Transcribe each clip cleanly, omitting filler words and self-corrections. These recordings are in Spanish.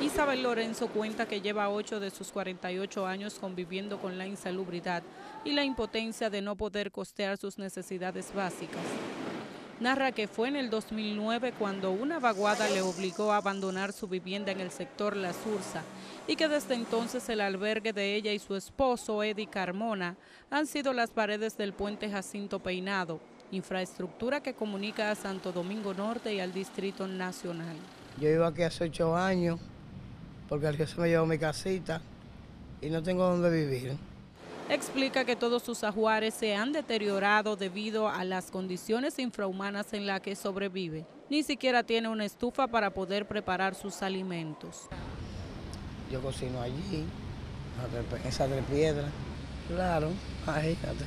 Isabel Lorenzo cuenta que lleva 8 de sus 48 años conviviendo con la insalubridad y la impotencia de no poder costear sus necesidades básicas. Narra que fue en el 2009 cuando una vaguada le obligó a abandonar su vivienda en el sector La Sursa y que desde entonces el albergue de ella y su esposo, Eddie Carmona, han sido las paredes del puente Jacinto Peinado, infraestructura que comunica a Santo Domingo Norte y al Distrito Nacional. Yo vivo aquí hace 8 años porque el río se me llevó mi casita y no tengo dónde vivir. Explica que todos sus ajuares se han deteriorado debido a las condiciones infrahumanas en las que sobrevive. Ni siquiera tiene una estufa para poder preparar sus alimentos. Yo cocino allí, en esas 3 piedras. Claro, imagínate.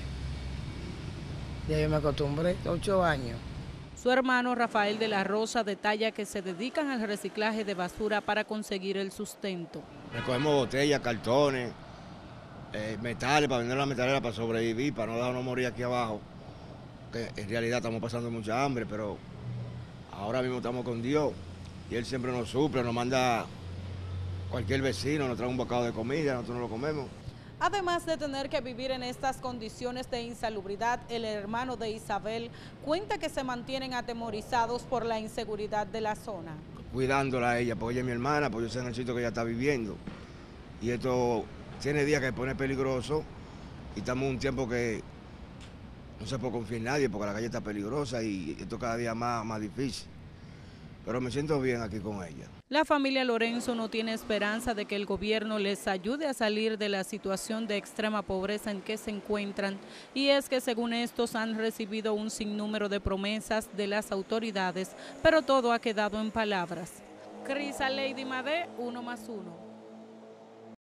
Ya yo me acostumbré, 8 años. Su hermano Rafael de la Rosa detalla que se dedican al reciclaje de basura para conseguir el sustento. Recogemos botellas, cartones, metales para vender la metalera para sobrevivir, para no dejarnos morir aquí abajo. Que en realidad estamos pasando mucha hambre, pero ahora mismo estamos con Dios y Él siempre nos suple, nos manda cualquier vecino, nos trae un bocado de comida, nosotros no lo comemos. Además de tener que vivir en estas condiciones de insalubridad, el hermano de Isabel cuenta que se mantienen atemorizados por la inseguridad de la zona. Cuidándola a ella, porque ella es mi hermana, porque yo sé en el sitio que ella está viviendo. Y esto tiene días que se pone peligroso y estamos en un tiempo que no se puede confiar en nadie porque la calle está peligrosa y esto cada día más difícil. Pero me siento bien aquí con ella. La familia Lorenzo no tiene esperanza de que el gobierno les ayude a salir de la situación de extrema pobreza en que se encuentran, y es que según estos han recibido un sinnúmero de promesas de las autoridades, pero todo ha quedado en palabras. Crisa Lady Made, 1+1.